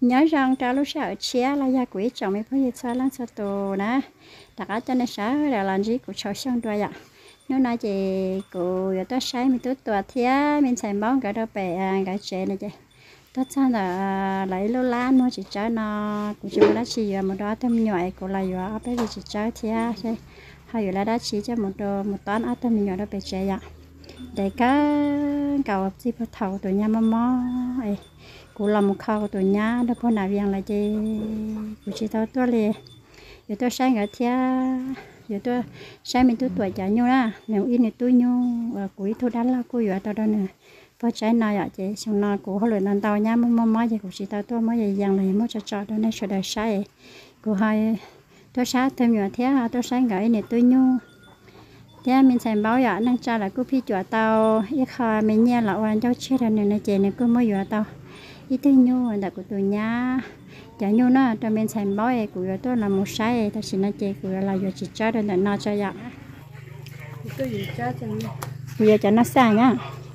nhớ rằng cha lúc sau chia là gia quý chồng mới phải cho lăn cho tổ nè tất cả cho nên sáng là làm gì cũng cho xong rồi ạ nếu nói chị cụ tôi sáng mình tôi tuột thì mình xem bóng cái đó bè cái chế này chị tôi chắc là lấy lô lan mua chỉ cho nó cũng chỉ là chỉ một đó thêm nhỏ cũng là vừa bây giờ chỉ cho thì hay là đã chỉ cho một toán ở thêm nhỏ đó bè chế ạ để cá cầu chỉ bắt thầu tụi nhà mò ấy cụ làm một khâu tụi nhà đó có nào việc là chị cụ chỉ tao tôi liền giờ tôi sáng ở thia giờ tôi sáng mình tôi tuổi trẻ nhau na nếu in thì tôi nhau cụ tôi đánh là cụ giờ tao đó nè có trái nào vậy chị xong nó cụ hồi lần tao nhà mò thì cụ chỉ tao tôi mới vậy rằng là mới cho đó nên sẽ đời sai cụ hai tôi sáng thêm nhiều thia tôi sáng ở này tôi nhau thế mình xem báo giờ năng cha là cứ phi chùa tao ít khai mình nghe là oan cho chết rồi này chị này cứ mới vừa tao ít thứ nhu là của tụi nhà chả nhu nó cho mình xem báo ấy của tôi là một sai ta xin nó chị của là vừa chỉ cho nên nó cho vậy cái gì cho chân vừa cho nó sai nhá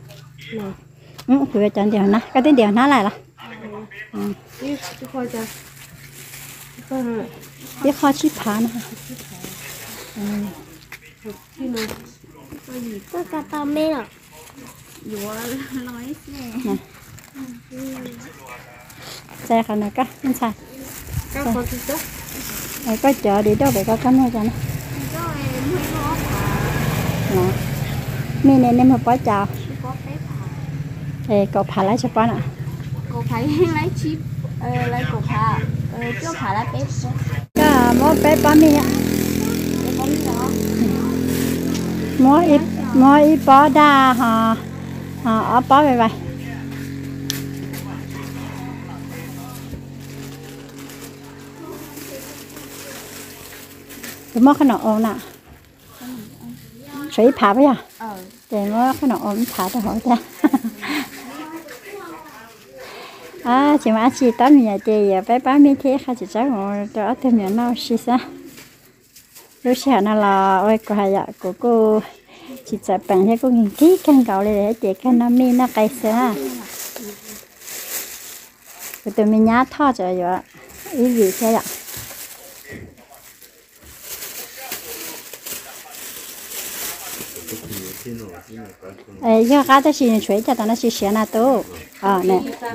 vừa cho điều nó cái tiếng điều nó lại là cái kho cho cái kho chip phá nữa cái nó tôi cả tao mê à vừa nói xe xe khả năng các anh sai các con thì tốt này có chợ đi đâu để có cắm cho nó mình nên một bó chào cậu phá lại cho con ạ cậu phải lấy chip lấy cậu phá chứ phải lấy bếp cái món bếp bánh mì ạ mỗi ít bó đa họ ở bó về vậy cái món cái nọ ổn nè sấy phá vậy à để món cái nọ ổn phá cho hỏi ta chị mà chị tao mình chị bé bán miếng thế khai chị cháu ngồi cho thêm miếng nào xí xa lúc xưa nó là ôi cô hay ạ của cô chị sẽ bằng cho cô nhìn kỹ căn gạo này để chị cái nó mi nó cây xa rồi tụi mình nhá thọ cho rồi ý gì thế ạ giờ cá ta chỉ chuối cho nó chỉ xé na tô nè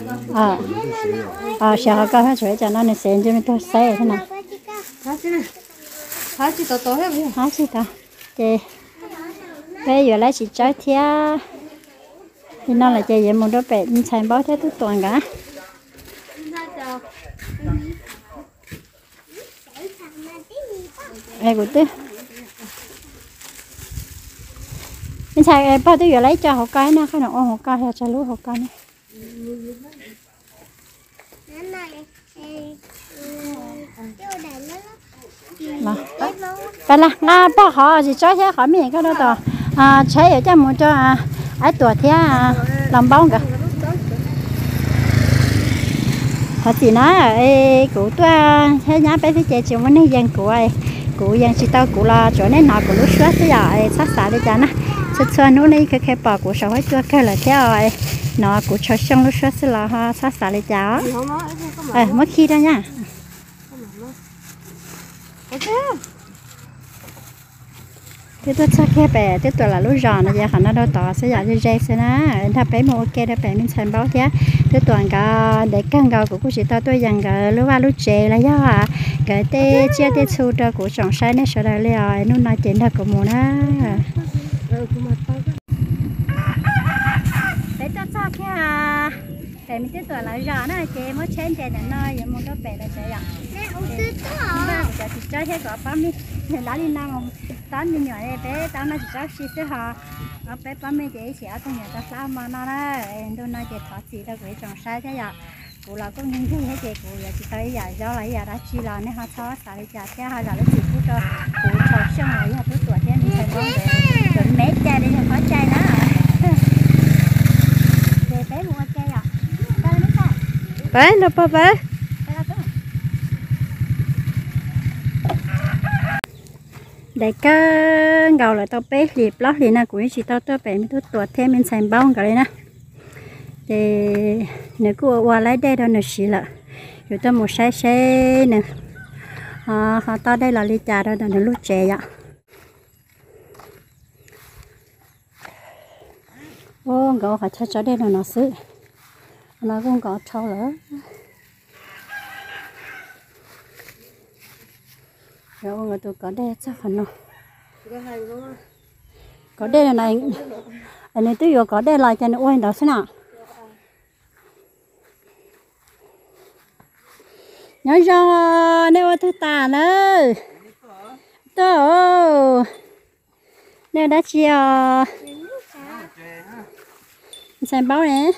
xé cái cá chuối cho nó xé cho mình thôi xé thế nào hả chị to hết vậy hả chị ta chị bây giờ lại chỉ chơi thia thì nó là chơi vậy một đứa bé mình xài bao thế tout toàn cả của tôi mình xài bao tôi giờ lấy cho họ cái nó cái nào họ cái hay cho lúa họ cái này vậy là na bao họ chỉ cho thế khỏi miệng cái đó to chơi ở trong một cho ấy tuổi thế làm bông cả họ chỉ nói cụ tôi thế nhá bé phía chơi chiều mới nên dân của ai cụ dân chỉ tao cụ là chỗ này nọ của lúc xưa thế giờ sát xả đi cho nó xưa nó này cái bỏ của sáu hết chưa cái là theo nó của cho xong lúc xưa sẽ là sát xả đi cho mất khi đó nha thế tôi chắc cái bè thế tôi là lúc giòn là giờ nó đâu tỏ sẽ giờ cho dây xe nèถ้าbé mua ok đó bé mình xem báo thế thế toàn cả để căn gạo của cô chị tao tôi dành cả lúc ba lúc chè là do cái tê chia tê su cho của chồng sai nên sợ đại liền nó nói chuyện thật của mua đó để tôi chắc cái bé mình thế tôi là giòn á chị mới chen chè để nói vậy một cái bé là chị ạ giờ thì chơi hết cả bám đi thì lá đi nam tán đi nhỏ này bé tán nó chỉ cho xí xí họ ở bé bám mấy chị sẽ trong nhà ta sao mà nó đó tôi nói chị thọ chị đâu vậy trồng sai thế giờ cụ là có nghiên cứu hết chị cụ giờ chị tới giờ do lại giờ đã chi là nên họ cho xài giờ thế họ là nó chỉ phụ cho cụ trồng xong rồi giờ tôi tuổi thế mình phải có để mấy chai đi khó chai đó để bé mua chai à bé nó pa bé để cái gạo lại tao bé liệp lót thì na của chị tao bé mình tôi tuột thêm mình xem bông cái này nè để nếu cô qua lấy đây đâu nó xí là rồi tôi một xe nè họ to đây là ly trà đó là lúc trẻ ạ. Ô gấu họ cho đây là nó xứ nó cũng có trâu nữa rồi người tôi có đây chắc phần nó có đây là này anh này tôi vừa có đây là cho nó ôi đó thế nào nhớ cho nếu thứ ta nữa tôi nếu đã chiều xem báo nè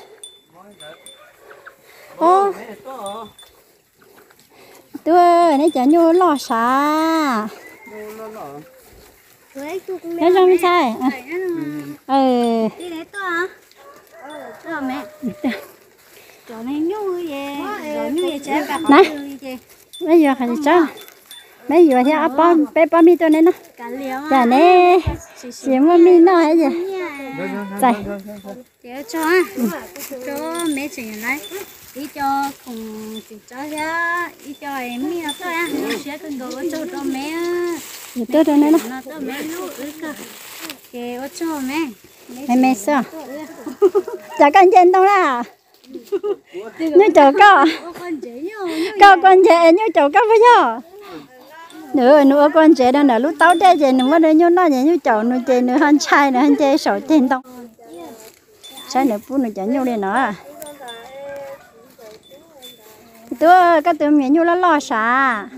ô tôi nãy chả nhu lo xa nhớ cho mình sai đi đấy tôi hả tôi mẹ chỗ này nhu về rồi nhu về chơi cặp này bây giờ phải cho bây giờ thì áp bom bé bom mi tôi này nó chả nè chỉ mà mi nó hay gì chạy cho mẹ chị này đi cho cùng chị cho ra đi cho em mi nó tôi á sẽ cần đồ cho mẹ tôi đây này nó cho mẹ lúc cả cái cho mẹ sao chả cần chân đâu là như chỗ con trẻ như chỗ có phải không nữa con trẻ đó là lúc tao trẻ trẻ nữa mà như nó như chỗ nữa trẻ nữa hơn trai nữa hơn trẻ sổ tiền đâu trai nữa phụ nữa chả nhiều lên nữa tôi cái tụi mình như nó lo xa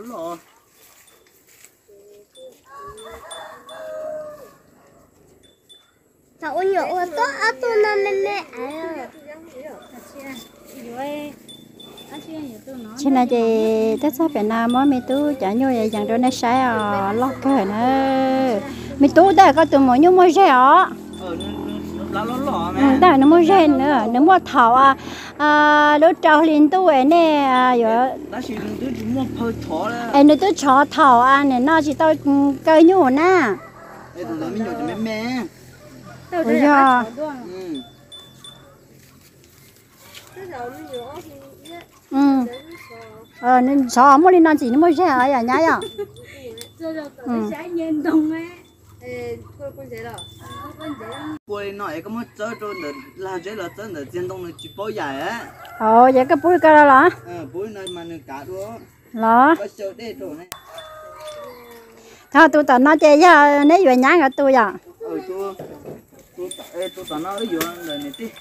Sao nhiều tôi năm nè trên này thì tất cả Việt Nam mới mình tu chả như vậy chẳng đâu nó sai lo cái nữa mình tu đây có tụi mình như mua rẻ đây nó mua rẻ nữa nó mua thảo đứa trâu liền tu ấy nè rồi em nó tu chó thảo này nó chỉ tôi cây nhũ nè bây giờ nên chó mua lên nó chỉ nó mua rẻ à nhá à quay nói có một chỗ rồi là chế là chân là chiến đông là chỉ bao dài á vậy cái bụi cái đó là bụi này mà nó cả đó là có chỗ đây chỗ này thôi tôi tao nói chơi giờ nếu về nhà cái tôi à tôi tao nói rồi là này tí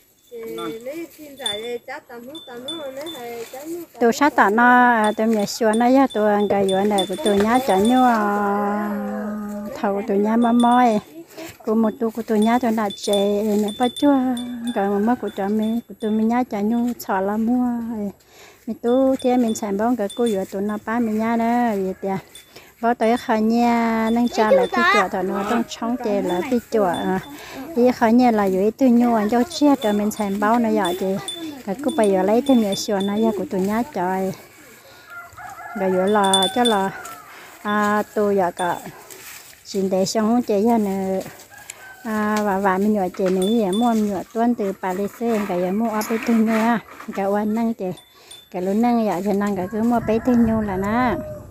tôi sát tao nó tôi nhớ xưa nó giờ tôi ăn cái gì này của tôi nhá chả như thầu tôi nhá mà mỏi của một của tôi nhá cho đặt chế này bắt chua cái mà mất của tôi mình nhá chả như xỏ là mua mình tu thì mình sản bông cái cô vừa tôi nó bán mình nhá đó vậy tiệt bỏ tới khai nha nâng trà lại cái chỗ thằng nó trong trong chè là cái chỗ thì khai nha là dưới tôi nhua cho chia cho mình sản bao nó vậy thì cái cô bây giờ lấy thêm nhiều xíu nó ra của tôi nhá trời rồi giờ là cho là tôi giờ cả xin để xong chè ra nữa và mình nhựa chè nữa vậy mua nhựa tuân từ Paris cái giờ mua ở bên tôi nhua cái quan năng chè cái lúc năng vậy cho năng cái cứ mua bên tôi nhua là na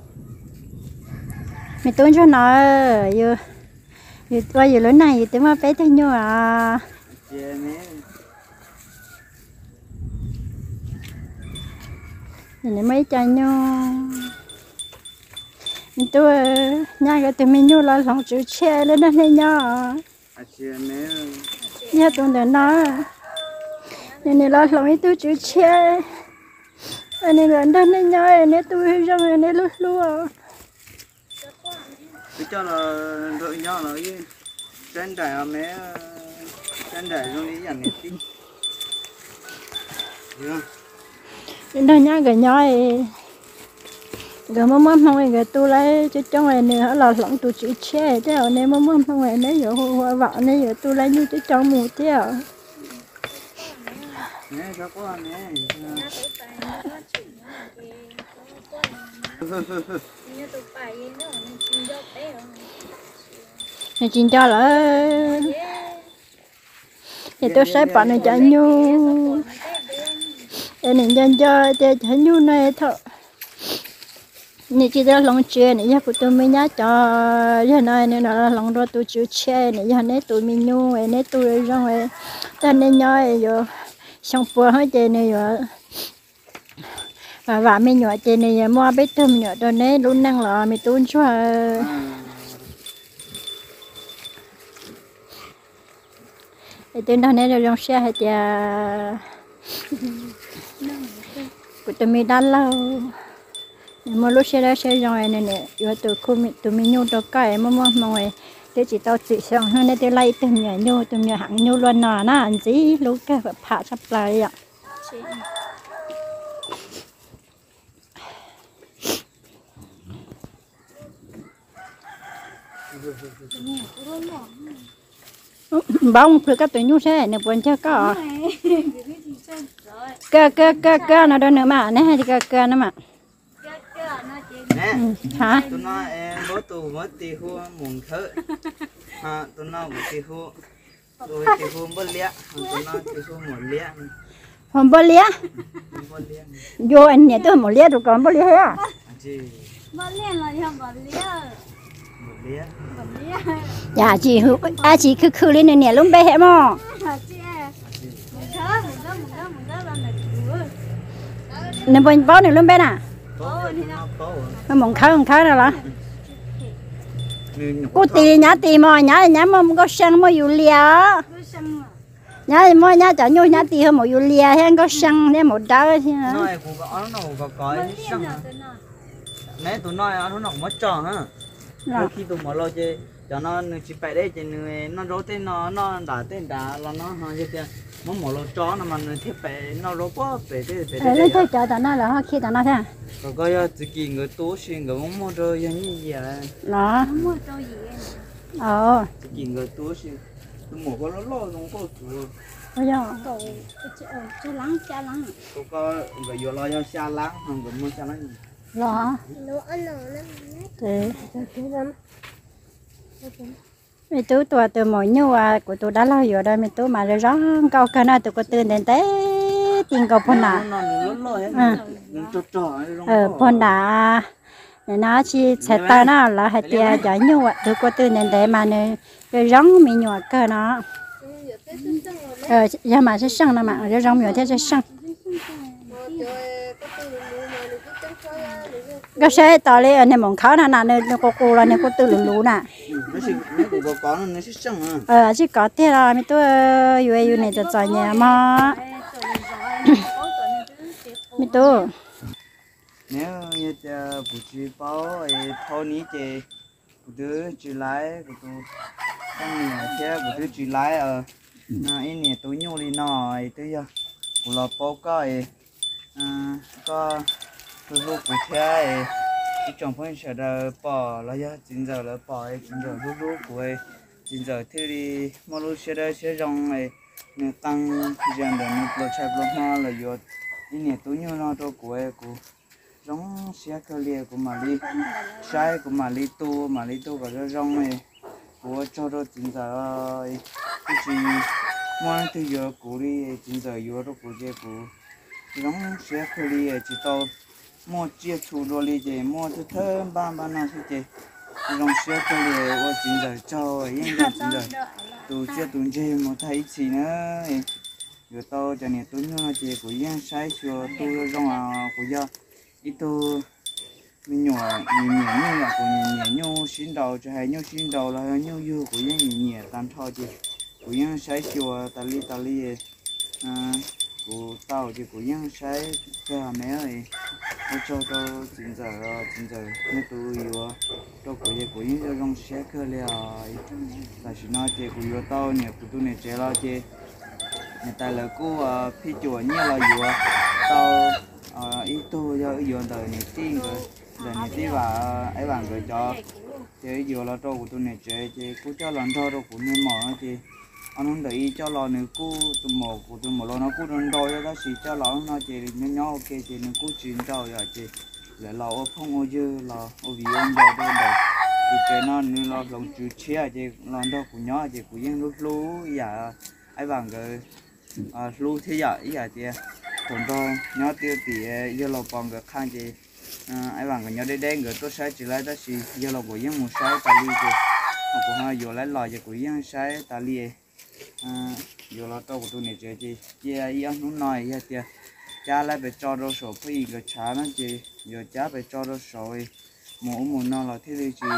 mình tuân cho nó giờ qua giờ lúc này tôi mua bên tôi nhua nhìn mấy chai nhua tôi nhà cái tụi mình nhua là lòng chịu che lên đây nhá nhà tôi để nó nên là lòng ấy tôi chịu che anh ấy lên đây nhá anh ấy tôi trong anh ấy lúc luôn tôi cho là đội nhau là cái chân đại mẹ chân đại rồi cái dạng này tí đến đây nhá cái nhói rồi mà mắm không cái tôi lấy chứ trong này nữa là lỏng tôi chịu che thế ở đây mà mắm không này nếu giờ hoa vợ nếu giờ tôi lấy như chứ trong mù thế à nè cho con nè này chín cho là thì tôi sẽ bỏ này cho nhu nên nhân cho để thấy nhu này thôi nè chỉ là lòng chè này giờ của tôi mới nhá cho giờ này nên là lòng đó tôi chịu chè này giờ này tôi mình nhu này tôi rồi rồi cho nên nhoi rồi xong bữa hết chè này rồi và mình nhỏ chè này mua bít thơm nhỏ cho nên luôn năng là mình tuôn cho từ đó này rồi xe hết chè của tôi mình đã lâu mà lúc xe đó xe rồi này nè rồi tụi mình nhung cho cái mà mọi để chỉ tao chỉ xong hơn để lấy từng nhà hàng nhung luôn nọ nó ăn gì lúc cái phải phá sắp lại ạ bông cứ các tụi nhung xe nè buồn chưa có cơ nó đâu nữa mà nè hay cơ nữa mà nè hả tụi nó bố tụ mất tì hua mùng thợ ha tụi nó một tì hua rồi tì hua bớt lẹ tụi nó tì hua một lẹ hôm bữa lia vô anh nhảy tôi một lia rồi còn bữa lia à bữa lia là không bữa lia một lẹ dạ chị chị cứ lên nè luôn bé hết mà nên bên bó này luôn bé nè nó mỏng khá rồi là cô tì mà nhá mà có sang mà yêu lia nhá chả nhô nhá tì hơn một yêu lia hay có sang nên một đá thì nói cũng có có sang nè tụi nói nó mất tròn á đôi khi tụi mở lo chơi cho nó chỉ phải đấy chỉ nó rối tên nó đá là nó hơi như nó mở lo chó nó mà thiết phải nó rối quá phải thế lấy thôi chờ tao nói là khi tao nói thế rồi coi chỉ kỳ người tú xin người muốn mua rồi như vậy đó chỉ kỳ người tú xin tôi mua có lo không có chủ bây giờ cho lắng tôi có người vô lo cho xa lắng không người mua xa lắng đó thế mình tôi từ mỗi nhiêu của tôi đã lo rồi đây mình tôi mà rõ câu cái nào tôi có tiền đến té tiền cầu phun đá phun đá nó chỉ sẽ ta nó là hai tia giải nhiêu tôi có tiền đến té mà này cái rong mình nhỏ cơ nó giờ mà sẽ săng là mà cái rong nhỏ thế sẽ săng cái xe tao lấy này mỏng khá là này cô là này cô tự lú nè nó có nó sẽ săng chỉ có thế là mình tôi yêu này cho nhà mà mình tôi nếu như buổi chiều bao thôi ní chị buổi trưa chiều lái của tôi trong nhà xe buổi trưa chiều lái này nè tôi nhô đi nồi tới giờ của là bao cái có tôi lúc buổi thế cái chồng phân sẽ là bỏ là giờ 9 giờ là bỏ 9 giờ lúc của 9 giờ thì đi mà lúc sẽ rong này nên tăng dần để nó lo chạy lo hoa là giờ đi nè tôi nhớ nó cho của rong xe cơ lia của mà đi sai của mà đi tu và cái rong này của cho nó 9 giờ cái gì mà từ giờ của đi 9 giờ giờ đó của chơi của rong xe cơ lia chỉ tao mua chia chủ đồ đi chơi mua cho thơm ba năm chứ chơi rong xe cơ lia của 9 giờ cho yên là 9 giờ tôi chưa tuần chơi một thấy gì nữa rồi tao cho nên tôi nhớ chơi của yên sai chưa tôi rong của giờ ít tôi mình nhỏ là của nhỏ xin đầu cho hay nhỏ xin đầu là nhỏ yêu của yên nhẹ tan thao chơi của yên sai chưa ta li của tao thì của yên sai cho mẹ ơi cho tao 9 giờ nên tôi yêu tao của yên cho rong xe cơ liền là chỉ nói chơi của yêu tao nè của tôi này chơi lo chơi người ta là cô phi chùa như là yêu tao ít tôi cho yêu đời này tiên rồi đời này tí và ấy bạn rồi cho chơi yêu là tao của tôi này chơi cô cho lần thôi đâu của nên mỏ chơi anh không để ý cho lò nữa cô tụi một lò nó cô đơn đôi đó chỉ cho lò nó chơi nhau ok chơi nó cô chuyện cho rồi chơi lại lò ở phong ở dư lò ở vì ông giàu đơn đời từ cái nó nữa lò lòng chữ chia chơi lò đó của nhỏ chơi của yên lúc lú giờ ấy bạn rồi lú thế giờ ý giờ chơi còn đó nhớ tiêu thì giờ là bằng cái khăn gì ai bằng cái nhớ đây đen người tôi sai chỉ lại đó thì giờ là của những một sai ta li thì họ cũng hay giờ lấy lò của những sai ta li giờ là tôi của tôi này chơi gì giờ yên nó nói giờ thì cha lại phải cho đồ sổ phải cái chả nó gì giờ cha phải cho đồ sổ mỗi nó là thế thì chỉ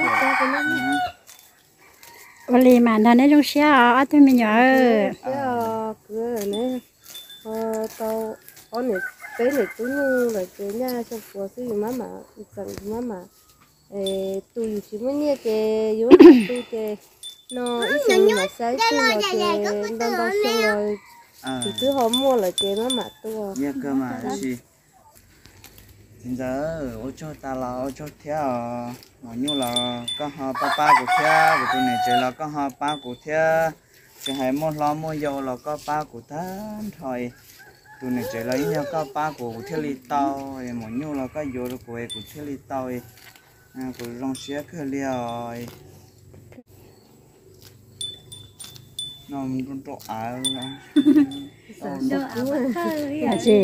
Oli mà nó nói trong xe ở tôi mình nhớ cứ này tao ở này cái này tôi như là cái nhà trong phố thì mà chẳng mà tôi chỉ muốn như cái yếu tôi cái nó ít nhiều mà sai tôi là cái đang đang xong rồi thì cứ họ mua là cái mà tôi dạ cơ mà gì bây giờ ô cho ta là ô cho theo mà như là có họ ba của theo của tôi này chỉ là có họ ba của theo chỉ hay mua lo mua dầu là có ba của ta thôi tôi này chỉ lấy nhau có ba của theo li tàu mà như là có dầu của theo li tàu của rong xe khơi liều nó mình trộn áo là gì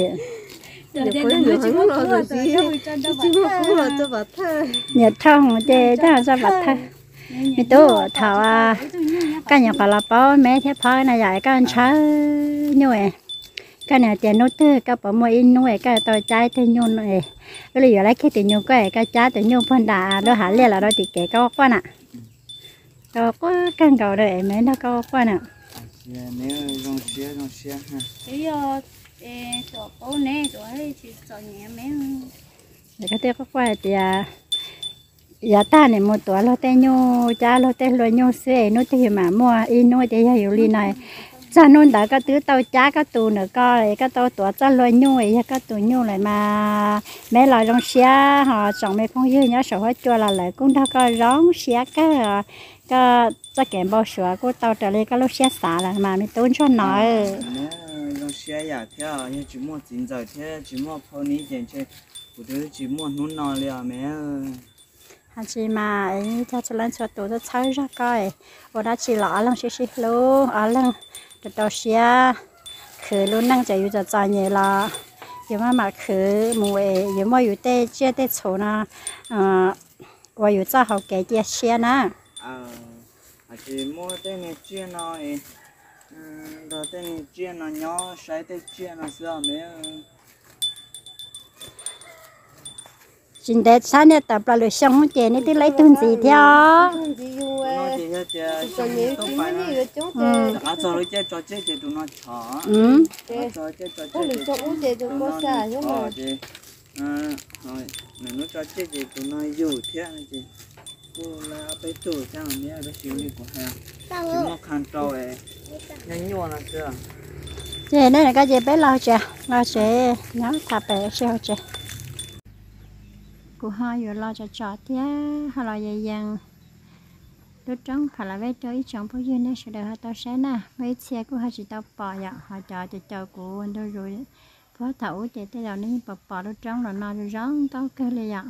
nhiệt thông để cho ra vật thôi mình tu thảo cái nhà phải là bao mấy thế phơi này vậy cái anh cháu nuôi cái này tiền nốt tư cái bảo mua in nuôi cái tôi trái tôi nhung nuôi cái giờ lấy cái tiền nhung cái trái tôi nhung phân đà đó hả liền là đó thì kể có quan ạ có căn cầu đây mấy nó có quan ạ nếu rong xe ha cái chỗ bố nè chỗ ấy chỉ chỗ nhẹ mấy để cái tiêu có quan thì giờ ta này một tuổi lo tên nhung cha lo tên lo nhung xe nó thì mà mua in nuôi thì hiểu li này cha nôn đã có tứ tàu cha có tù nữa coi cái tàu tuổi cha lo nhung ấy cái tù nhung lại mà mấy loại rong xe họ chọn mấy con dưa nhớ sổ hết chua là lại cũng đã có rong xe cái cho kèm bao sữa của tàu trở lên cái lúc xe xả là mà mình tốn cho nó rong xe giả theo như chỉ mua chín giờ thế chỉ mua pony tiền chơi của đứa chỉ mua nón nọ liền mẹ anh chị mà ấy cho lên cho tụi tôi chơi ra coi ở đó chỉ lọ lần xí luôn ở lần tàu xe khử luôn năng chạyอยู่จะnhiều làอยู่mà khử mùiอยู่màอยู่tê chia tê chỗ na vàอยู่cho họ kể chia xe na chỉ mua tên này chia nó rồi tên này chia nó nhỏ sai tên chia nó sao mẹ chính để sáng nay tập là lựa xong không chè nên tôi lấy tuần gì theo nó chỉ hết cho nhiều không phải là cho lấy chơi trò chơi thì tụi nó chó trò chơi rồi nó trò chơi thì tụi nó dù thế này chị cô là bé chủ chẳng nhớ bé xíu đi của hàng chỉ nó khăn trâu ấy nhanh nhua là chưa chè này là cái gì bé lau chè nhớ thà bé xeo chè cô hai vừa lo cho thế hay là gì rằng đôi trống phải là bé chơi chồng bao nhiêu nữa sẽ được họ tao sáng nè mấy xe của họ chỉ tao bỏ vậy họ cho của đôi rồi có thấu chạy tới đầu này bỏ đôi trống là nó rồi rón tao kêu liền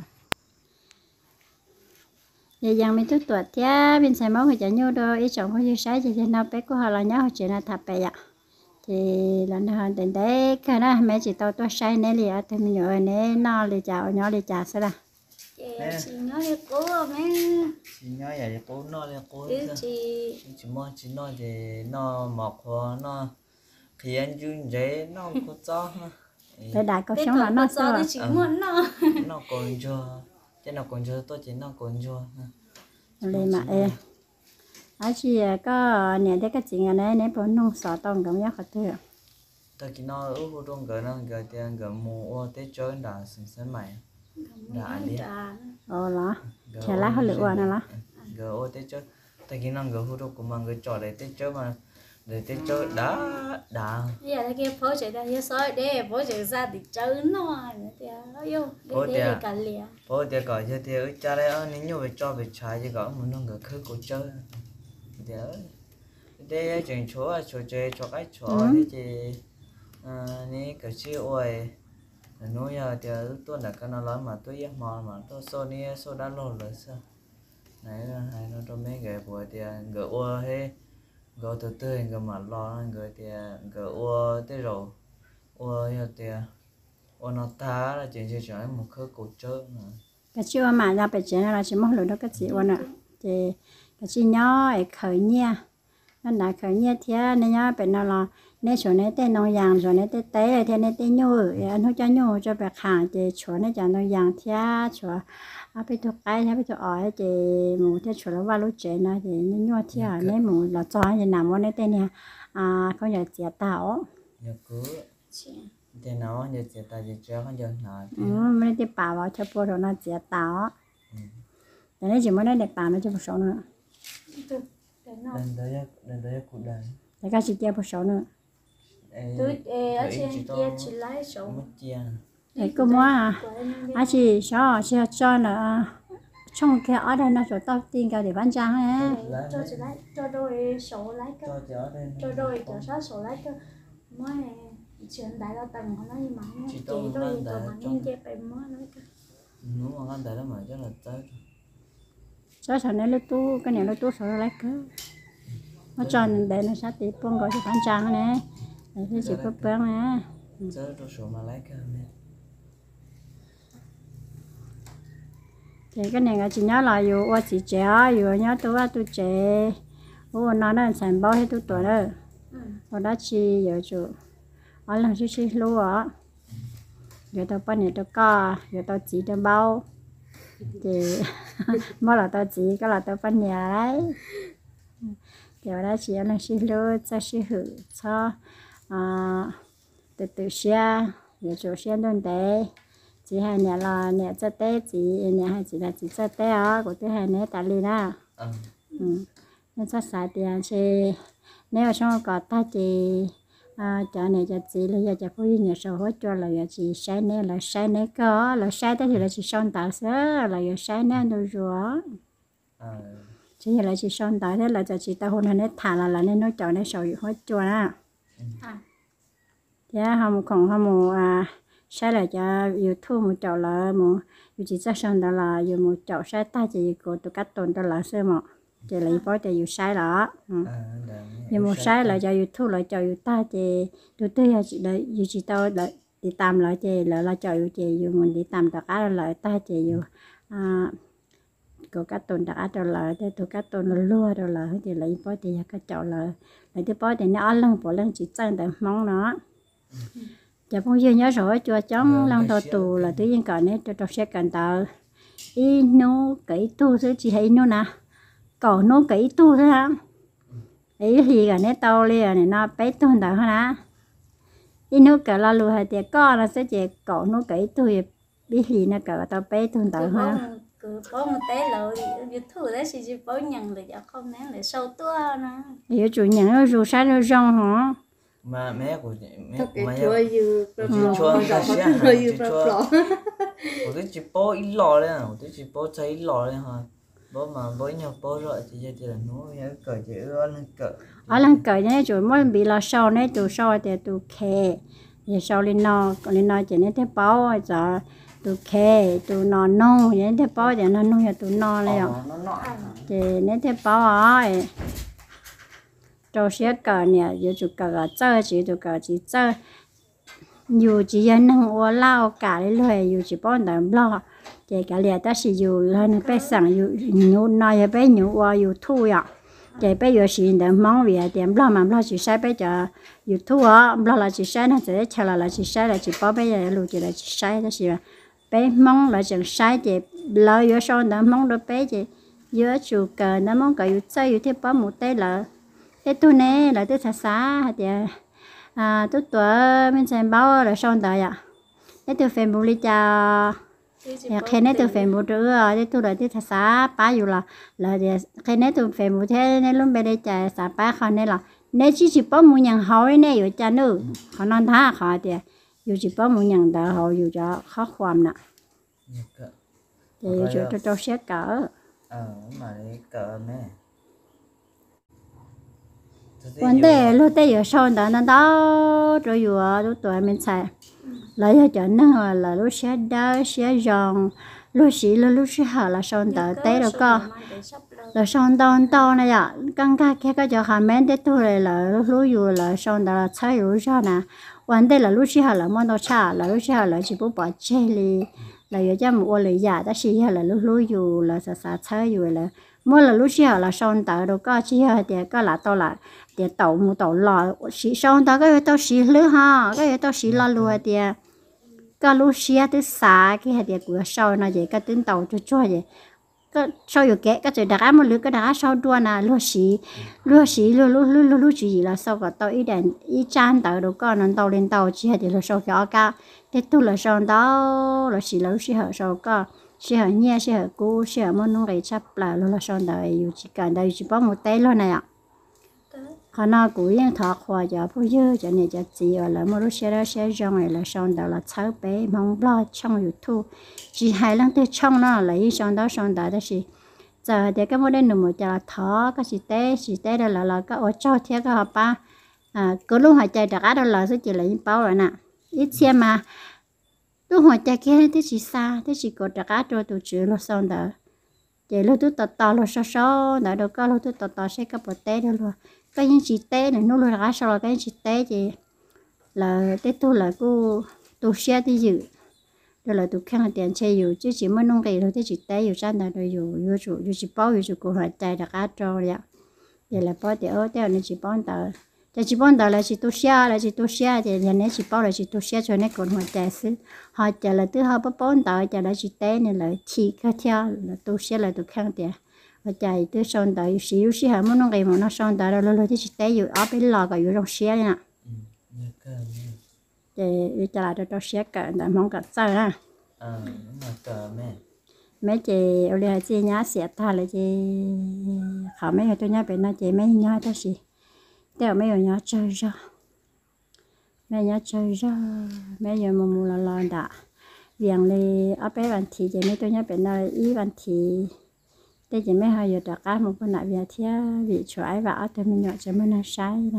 vậy rằng mình tuổi thế bên xài máu người chạy nhau đôi ý chồng bao nhiêu sáng thì nào bé của họ là nhớ họ chuyện là thà bé vậy thì lần nào đến đấy cái đó mẹ chỉ tao sai nè liền thì mình nhớ nè nó liền chào nhỏ liền chào sao chị nói là cố mẹ chị nói vậy cố nó là cố chị chỉ nói thì nó mọc hoa nó khi anh duyên vậy nó có cho để đại câu sống là nó sao chỉ muốn nó còn chưa chứ nó còn chưa tôi chỉ nó còn chưa lên mà ở chị có nè đấy cái chuyện này nè bọn nông sản tông cũng nhắc thật tôi chỉ nói ở khu trong cái nó cái tiền cái mua tết chơi đã sinh mày đã đi là chả lá hơi lửa nè lá cái ô tết chơi tôi chỉ nói cái khu trong của mình cái trò để tết chơi mà để tết chơi đã giờ là cái phố chơi đây soi để phố chơi ra thì chơi nó thì yêu để cả liền phố thì gọi cho thì ở cha đây nếu như về cho về trái thì gọi muốn nó người khơi của chơi để chuyện chỗ chơi cho cái chỗ thì chị ní cái chiêu ơi nói thì tôi là cái nó nói mà tôi giác mà tôi số ní số đã lâu rồi sao này hay nó cho mấy cái buổi thì gỡ ô hay gỡ từ từ gỡ mà lo gỡ thì gỡ ô tới rồi giờ thì nó ta là chỉ cho em một khối cổ trơn nè cái chiều mà ra bị chế là chỉ mong được đó cái gì vậy nè thì cái chi nhỏ ấy khởi nha nó đã khởi nha thì nên nhá bị nó là nên chỗ này tên nông yàng chỗ này tên té thì nên tên nhô anh nói cho nhô cho bạc hàng thì chỗ này cho nông yàng thì chỗ à bị thuộc cái hay bị thuộc ở thì một cái chỗ là vào lúc chế này thì nên nhô thì nên một là cho thì nằm ở đây tên này không giờ chế tạo giờ cứ thì nó giờ chỉ ta chỉ cho con giờ nói mình đi bảo vào cho bố rồi nó chế tạo để nên chỉ mới đây để bảo nó cho một số nữa đến đây cụ đàn để các chị chơi một số nữa tôi ở trên kia chỉ lấy số mất chia để cô mua chị cho nó trong cái ở đây nó chỗ tao tiền cả để bán trang ấy cho chỉ lấy cho đôi số lấy cái cho đôi cho sáu số lấy cái mới chuyện đại là tầng họ nói như mà chị đôi tụi mình nên chơi phải mới lấy cái nếu mà con đại đó mà chắc là tới cho sản này lấy tu cái này lấy tu số lấy cái nó tròn để nó sát tí buông gọi cho bán trang này để cái chị bớt bớt này tới đồ số mà lấy cái này thì cái này chị nhớ là dù qua chị trẻ dù nhớ tôi trẻ nó đang sản bao hết tuổi đó ở đó chị giờ chủ ở lần chị lúa giờ tao bán này tao co giờ tao chỉ tao bao thì mỗi là tao chỉ cái là tao bán nhà đấy giờ đó chị ở lần chị lúa cho chị hử cho từ xe giờ chủ xe đơn đấy chị hai nhà là nhà cho tết chị nhà hai chị là chị cho tết của tôi hai nhà tại liền đó nên cho xài tiền chị nếu xong có ta chị cho này cho chị là giờ cho phụ nhà sầu hỗ trợ là giờ chị sai này là sai này có là sai tới thì là chị xong tạo sớ là giờ sai này đâu rồi chị là chị xong tạo thế là cho chị ta hôn này thả là nên nó chọn này sầu hỗ trợ á thế không còn không sai là cho YouTube một chậu là một chỉ chắc xong đó là dùng một chậu sai ta chỉ của tôi cắt tồn đó là sơ mọ chỉ lấy bỏ thì dùng sai đó dùng một sai là cho YouTube lại cho ta thì tôi là chỉ lấy dùng chỉ tao lại đi tạm lại thì là cho chỉ dùng mình đi tạm tất cả lại ta chỉ dùng của cắt tồn tất cả đó là để tôi cắt tồn là lúa đó là thì lấy bỏ thì cái chậu là lấy tôi bỏ thì nó ăn lần bỏ lần chỉ chân để mong nó giờ phong dương nhớ rồi cho chóng lần đầu tù là tự nhiên còn này cho xe cần tờ ý nô kỹ tu chứ chị thấy nô nè còn nô kỹ tu thôi hả ý thì cả này tàu liền này nó bé tu tờ hả ý nô cả là lùi hay tiệt con là sẽ chỉ còn nô kỹ tu biết gì nó cả tàu bé tu tờ hả cứ có một té lợn YouTube đấy chỉ bảo nhận là không nén để sâu tua nè hiểu chủ nhận nó dù sai nó rong hả mà mẹ của cái chuối như chuối cái xe của tôi chỉ bó ít lò đấy à tôi chỉ bó cháy lò đấy hả bó mà bó nhau bó rồi thì là nó cởi chỉ ở lần cởi này rồi mới bị là sau này từ sau thì từ khe thì sau lên nó chỉ nên thế bao giờ từ khe từ nó nông vậy thế bao thì nó nông từ nó này ạ thì nên thế bao ấy cho xe cờ nè giờ chụp cờ chơi chỉ chụp cờ chỉ chơi nhiều chỉ dân năng ô lao cả lấy lời nhiều chỉ bao nhiêu lo chỉ cả lẽ ta chỉ nhiều hơn bé sang nhiều nói bé nhiều ô nhiều thu ạ chỉ bé nhiều gì để mong về điểm lo chỉ sai bé cho nhiều thu á lo là chỉ sai nó sẽ chờ là chỉ sai là chỉ bao bé giờ luôn chỉ là chỉ sai đó chỉ là bé mong là chẳng sai chỉ lo nhiều sau đó mong được bé chỉ giữa chụp cờ nó mong cờ nhiều chơi nhiều thêm bao một tay là thế tôi nè là tôi xa thì tôi tuổi mình xem báo là xong đời ạ thế tôi phải mua đi cho khi nãy tôi phải mua nữa thế tôi là tôi xa bá dù là khi nãy tôi phải mua thế nên lúc bây giờ xa bá không nên là nếu chỉ bao mua nhận hỏi này ở cha nữ họ non thà họ thì dù chỉ bao mua nhận đỡ họ dù cho khó khăn nè thì cho xét cỡ mà đấy cỡ nè vấn đề lúc đấy ở sau đó nó đó rồi vừa lúc tuổi mình xài lấy cho nó là lúc xe đá xe giòn lúc xí hở là sau đó té rồi co là sau đó này ạ căng ca kia cái cho hà men để tôi là lúc vừa là sau đó là chơi rồi ra nè วันเดlà lúc xí hà là món đồ cha là lúc xí hà là chỉ bố bỏ chơi li là giờ cho một lời giả ta xí hà là lúc lúc dù là sa chơi dù là mỗi là lúc xí hà là son tờ đồ có xí hà thì có là tao là thì tàu một tàu lò xí son tờ cái tao xí lứa ha cái tao xí lo lùa thì có lúc xí tới xa cái hà thì của sau nó vậy cái tiếng tàu cho vậy cái sau rồi cái chuyện đã một lứa cái đã sau đua là lúc chỉ là sau cái tàu ít đèn ít chan tàu đồ con nó tàu lên tàu chỉ thì là sau cái cả thế tu là sau đó là chỉ là lúc xí hở sau có xí hở nhẹ xí hở cũ xí hở món nông cái chấp là lúc là sau đó yêu chỉ cần đây chỉ bao một tay luôn này ạ họ nói cũng yên thọ khoa cho phụ nữ cho nên cho chị ở là một lúc sẽ rong này là sau đó là cháu bé mong lo trong YouTube chỉ hai lần tới trong nó là ý sau đó đó thì giờ thì cái món đây nụ một là thọ cái chỉ té đó là cái ở châu thế cái họ ba cứ lúc họ chạy đặt đó là sẽ chỉ là những bao rồi nè ít xem mà lúc họ chạy kia thì chỉ xa thì chỉ có đặt cho tụi chị lúc sau đó thì lúc tụi tao lúc sau đó đâu có lúc tụi tao sẽ có một té đó luôn cái những chị té này nó luôn đặt sau là cái chị té thì là tết tu là cô xe thì dự rồi là tụi khang tiền chơi dù chứ chỉ mới nông cái thôi thì chỉ té dù trang đã rồi dù chỉ bao dù cô hỏi chạy đặt cho vậy vậy là bao thì ở đây nên chỉ bao tờ là chỉ tu xe thì nhà này chỉ bao là chỉ tu xe cho nên còn hỏi chạy xứ họ chạy là từ họ bao tờ chạy là chỉ té nên là chỉ cái theo là tu xe là tụi khang tiền và chạy từ son tờ xíu hà muốn nông cái mà nó son tờ rồi thì chỉ té dù ở bên lò cái dù trong xe nè thì chạy là cho xe cả là mong cả sao ha mấy chị ở đây chị nhá sẽ ta là chị họ mấy người tôi nhá bên nó chị mấy nhá đó gì đều mấy người nhá chơi ra mấy nhá chơi ra mấy giờ mà mua là đã viện đi ở bên bạn thì chị mấy tôi nhá bên nó ý bạn thì đây chị mấy hai giờ đặt cá một con lại về thì vị chuối và ở tôi mình nhỏ cho mình nó sai nè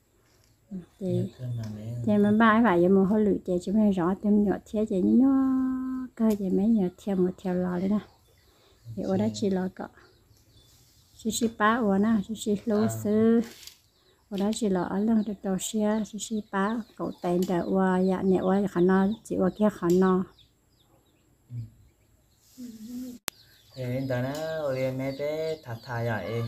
thì mình ba vậy mà hơi lụi chị chúng mình rõ thêm nhỏ thế chị nó cơ chị mấy nhỏ theo một theo lò đấy nè thì ở đó chỉ lò cọ chỉ ba ở nè chỉ lô sư ở đó chỉ lò ở lưng được đầu xe chỉ ba cậu tên đã qua dạ nhẹ qua khả năng chỉ qua kia khả năng thì hiện tại nó ở mấy bé thà vậy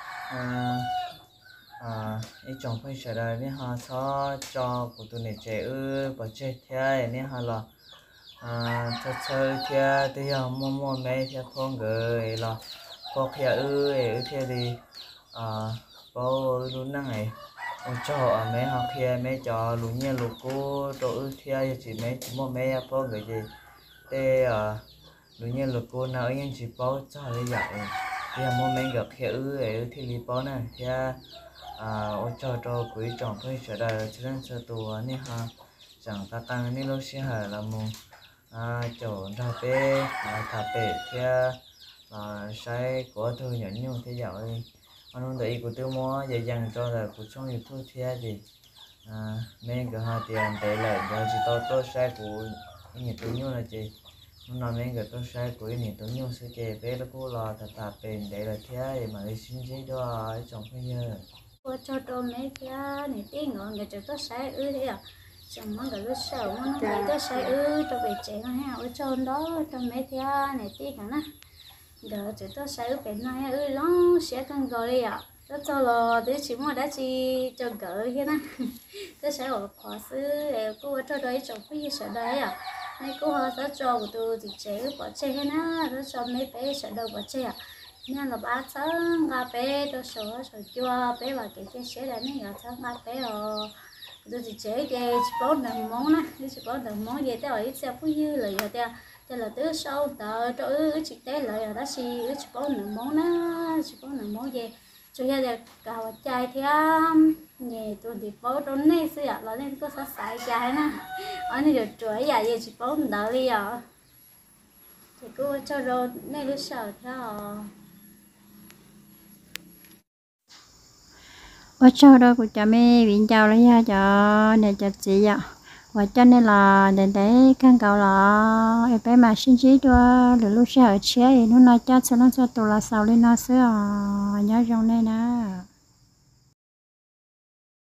ý chồng phải sợ đời nên họ cho của tụi này trẻ bỏ chơi theo nên họ là chơi theo thì họ mua mấy theo con người là có theo theo thì bao luôn năng này cho mấy họ kia mấy cho luôn như lục cô đồ theo chỉ mua mấy con người gì để luôn như lục cô nào anh chỉ bao cho để dạy thì mua mấy gặp theo thì li bao này theo cho quý trọng phải sợ đời cho nên sợ tù nên ha chẳng ta tăng nên lúc xưa là một chỗ ra bé thà bé theo sai của tôi nhận nhau thế vậy anh để của tôi mua dễ dàng cho là cuộc sống như tôi theo gì nên cả hai tiền để lại giờ chỉ tôi sai của những tôi nhau là gì nó nên cái tôi sai của những tôi nhau sẽ chơi bé nó cũng là thà bé để là theo mà đi xin giấy đó trong bây giờ cho tôi mấy cái này tiếng ngọn người cho tôi sai thế à chẳng mong cái lúc sau mong nó tôi sai cho về trẻ nó ha ở trong đó trong mấy cái này tiếng cả nè giờ cho tôi sai bên này nó sẽ cần gọi đi à tôi cho là để chỉ mua đã chỉ cho gỡ thế nè tôi sẽ ở khóa sư để cô cho đấy trong cái sợ đấy à mấy cô họ sẽ cho của tôi thì trẻ bỏ chơi thế nè tôi cho mấy bé sợ đâu bỏ chơi à nên là ba tháng ba bé tôi sợ chua bé và cái sẽ là mấy ngày tháng ba bé rồi tôi chỉ chế cái chỉ bốn đồng món nè chỉ bốn đồng món vậy tôi ít xe phú dư là giờ tôi là từ sau tờ tôi chỉ té lại là đã chỉ bốn đồng món nè chỉ bốn đồng món vậy cho nên là cào chai thì nhẹ tôi thì bố trong này xưa là nên có sai chai nè ở đây được chuối vậy chỉ bốn đỡ đi à thì cô cho rồi này lúc sau theo ở chỗ đó của cha mẹ viện chào lấy ra cho để cho chị ạ và cho nên là để đấy căn cầu là em bé mà sinh trí đó rồi lúc sau ở chế nó nói cho nó cho tôi là sao lên nó sữa nhớ trong đây nè